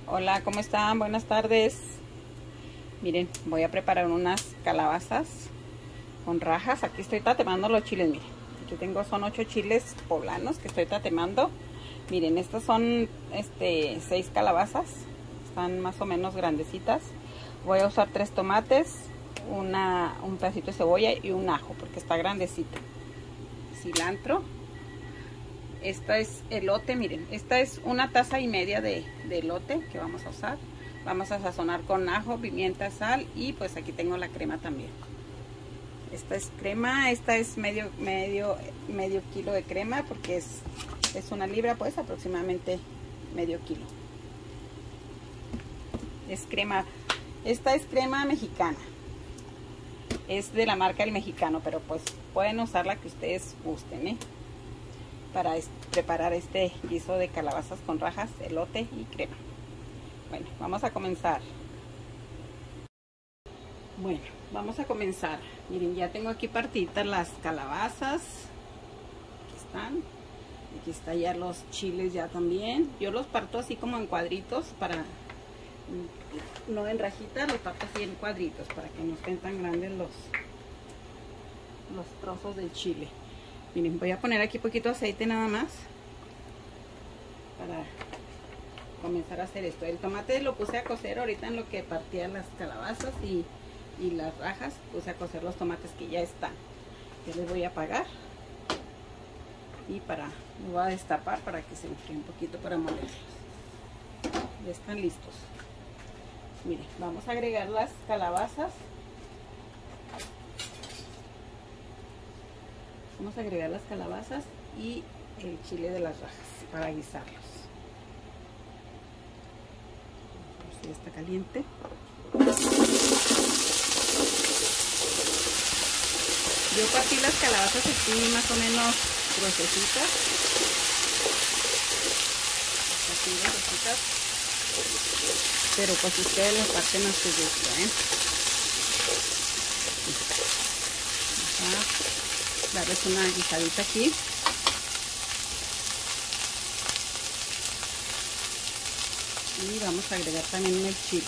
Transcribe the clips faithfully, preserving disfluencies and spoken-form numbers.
Hola, ¿cómo están? Buenas tardes. Miren, voy a preparar unas calabazas con rajas. Aquí estoy tatemando los chiles, miren. Aquí tengo, son ocho chiles poblanos que estoy tatemando. Miren, estas son este, seis calabazas. Están más o menos grandecitas. Voy a usar tres tomates, una, un pedacito de cebolla y un ajo, porque está grandecito. Cilantro. Esta es elote, miren, esta es una taza y media de, de elote que vamos a usar. Vamos a sazonar con ajo, pimienta, sal y pues aquí tengo la crema también. Esta es crema, esta es medio, medio, medio kilo de crema porque es, es una libra, pues aproximadamente medio kilo. Es crema, esta es crema mexicana. Es de la marca El Mexicano, pero pues pueden usar la que ustedes gusten, ¿eh? Para preparar este guiso de calabazas con rajas, elote y crema. Bueno, vamos a comenzar. Bueno, vamos a comenzar. Miren, ya tengo aquí partiditas las calabazas. Aquí están. Aquí está ya los chiles ya también. Yo los parto así como en cuadritos para, no en rajitas, los parto así en cuadritos para que no estén tan grandes los, los trozos del chile. Miren, voy a poner aquí poquito aceite nada más para comenzar a hacer esto. El tomate lo puse a cocer ahorita en lo que partía las calabazas y, y las rajas. Puse a cocer los tomates que ya están. Yo les voy a apagar y para, lo voy a destapar para que se enfríe un poquito para molerlos. Ya están listos. Miren, vamos a agregar las calabazas. Vamos a agregar las calabazas y el chile de las rajas para guisarlos. Ya está caliente. Yo partí las calabazas así más o menos gruesecitas. Así gruesecitas. Pero pues ustedes las parten a su gusto, ¿eh? Vamos a darles una guisadita aquí. Y vamos a agregar también el chile.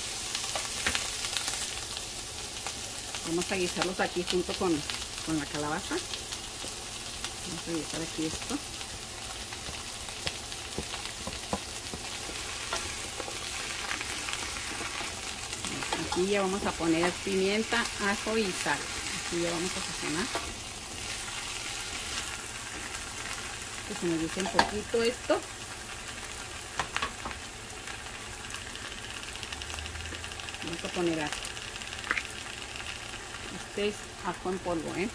Vamos a guisarlos aquí junto con, con la calabaza. Vamos a guisar aquí esto. Aquí ya vamos a poner pimienta, ajo y sal. Aquí ya vamos a sazonar. Que se me guise un poquito esto. Vamos a poner ajo. Este es ajo en polvo, ¿eh?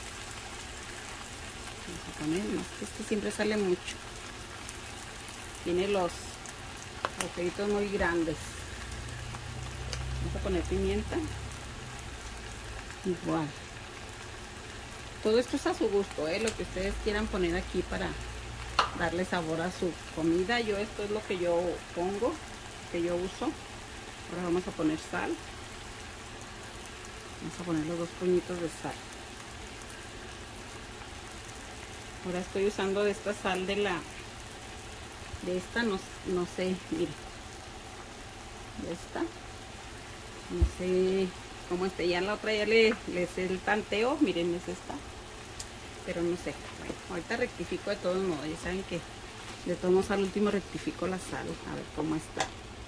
Vamos a poner, no, este siempre sale mucho. Tiene los agujeritos muy grandes. Vamos a poner pimienta. Igual. Todo esto es a su gusto, ¿eh? Lo que ustedes quieran poner aquí para darle sabor a su comida. Yo esto es lo que yo pongo, que yo uso. Ahora vamos a poner sal. Vamos a poner los dos puñitos de sal. Ahora estoy usando de esta sal de la... De esta, no, no sé, miren. De esta. No sé cómo esté. Ya la otra ya le, le sé el tanteo. Miren, es esta. Pero no sé. Bueno, ahorita rectifico de todos modos. Ya saben que de todos modos al último rectifico la sal. A ver cómo está.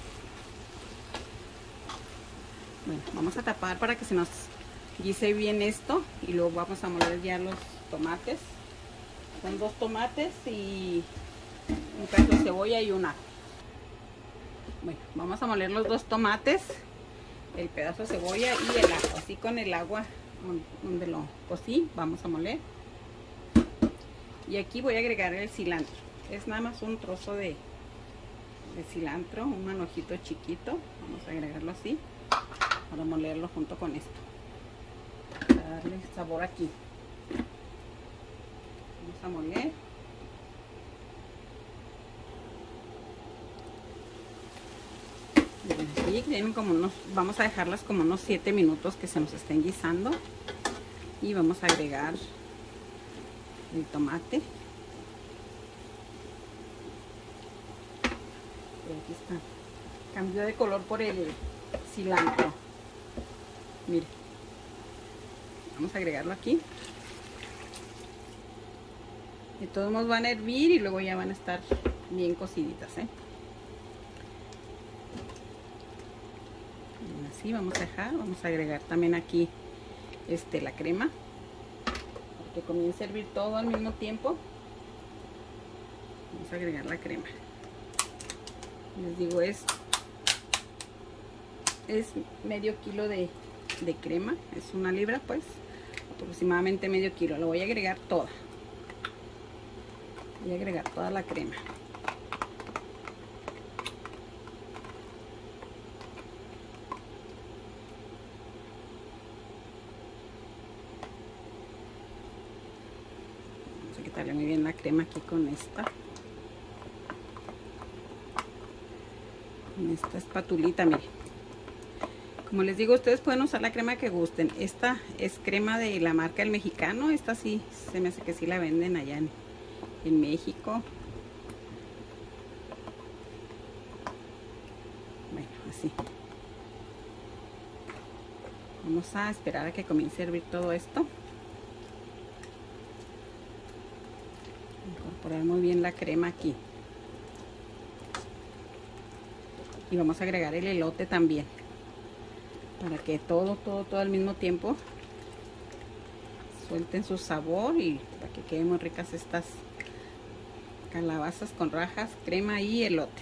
Bueno, vamos a tapar para que se nos guise bien esto y luego vamos a moler ya los tomates. Son dos tomates y un pedazo de cebolla y un ajo. Bueno, vamos a moler los dos tomates, el pedazo de cebolla y el ajo. Así con el agua donde lo cocí, vamos a moler. Y aquí voy a agregar el cilantro. Es nada más un trozo de, de cilantro, un manojito chiquito. Vamos a agregarlo así. Para molerlo junto con esto, para darle sabor aquí. Vamos a moler. Aquí tienen como unos, vamos a dejarlas como unos siete minutos que se nos estén guisando y vamos a agregar el tomate. Aquí está. Cambió de color por el cilantro. Mire, vamos a agregarlo aquí. De todos modos van a hervir y luego ya van a estar bien cociditas, ¿eh? Así vamos a dejar. Vamos a agregar también aquí este, la crema, para que comience a hervir todo al mismo tiempo. Vamos a agregar la crema. Les digo, es es medio kilo de, de crema, es una libra, pues aproximadamente medio kilo. Lo voy a agregar toda. Voy a agregar toda la crema. Vamos a quitarle muy bien la crema aquí con esta. Con esta espatulita, miren. Como les digo, ustedes pueden usar la crema que gusten. Esta es crema de la marca El Mexicano. Esta sí, se me hace que sí la venden allá en, en México. Bueno, así. Vamos a esperar a que comience a hervir todo esto. Incorporar muy bien la crema aquí. Y vamos a agregar el elote también, para que todo, todo, todo al mismo tiempo suelten su sabor y para que queden muy ricas estas calabazas con rajas, crema y elote.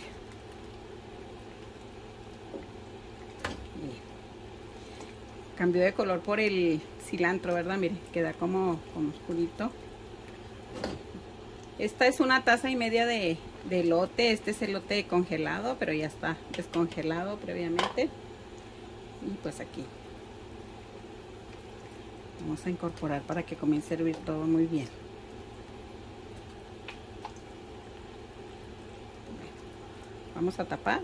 Bien. Cambió de color por el cilantro, ¿verdad? Miren, queda como, como oscurito. Esta es una taza y media de, de elote. Este es elote congelado, pero ya está descongelado previamente. Y pues aquí vamos a incorporar para que comience a hervir todo muy bien. Bueno, vamos a tapar.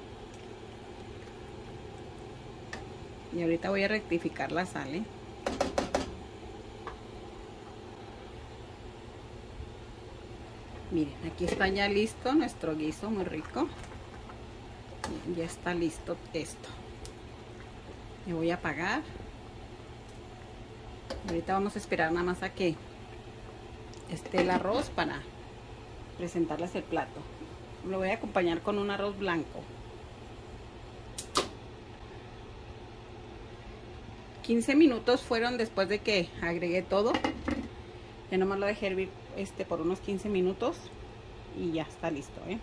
Y ahorita voy a rectificar la sal, ¿eh? Miren, aquí está ya listo nuestro guiso muy rico. Bien, ya está listo esto. Me voy a apagar. Ahorita vamos a esperar nada más a que esté el arroz para presentarles el plato. Lo voy a acompañar con un arroz blanco. quince minutos fueron después de que agregué todo. Ya nomás lo dejé hervir este por unos quince minutos y ya está listo, ¿eh?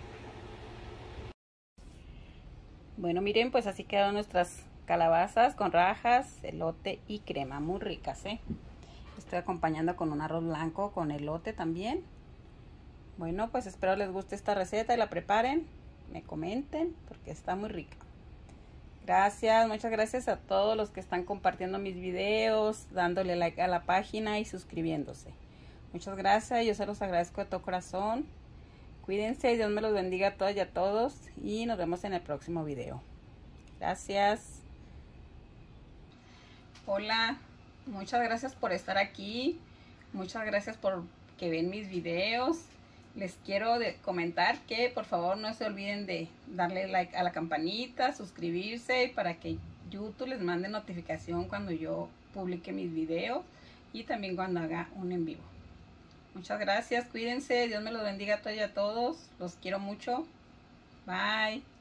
Bueno, miren, pues así quedaron nuestras calabazas con rajas, elote y crema, muy ricas, ¿eh? Estoy acompañando con un arroz blanco con elote también. Bueno, pues espero les guste esta receta y la preparen, me comenten porque está muy rica. Gracias, muchas gracias a todos los que están compartiendo mis videos, dándole like a la página y suscribiéndose. Muchas gracias, yo se los agradezco de todo corazón. Cuídense y Dios me los bendiga a todas y a todos y nos vemos en el próximo video. Gracias. Hola, muchas gracias por estar aquí. Muchas gracias por que ven mis videos. Les quiero de comentar que por favor no se olviden de darle like a la campanita, suscribirse para que YouTube les mande notificación cuando yo publique mis videos y también cuando haga un en vivo. Muchas gracias, cuídense, Dios me los bendiga a todos y a todos. Los quiero mucho. Bye.